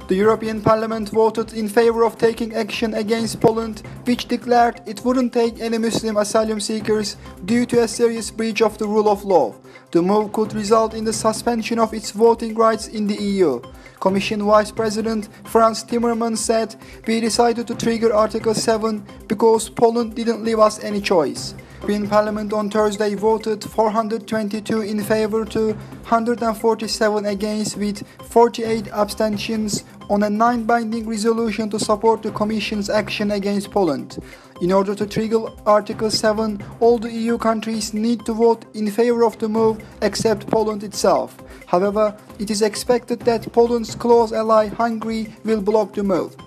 The European Parliament voted in favor of taking action against Poland, which declared it wouldn't take any Muslim asylum seekers due to a serious breach of the rule of law. The move could result in the suspension of its voting rights in the EU. Commission Vice-President Frans Timmermans said, "We decided to trigger Article 7 because Poland didn't leave us any choice." The European Parliament on Thursday voted 422 in favor to 147 against, with 48 abstentions, on a non-binding resolution to support the Commission's action against Poland. In order to trigger Article 7, all the EU countries need to vote in favor of the move except Poland itself. However, it is expected that Poland's close ally Hungary will block the move.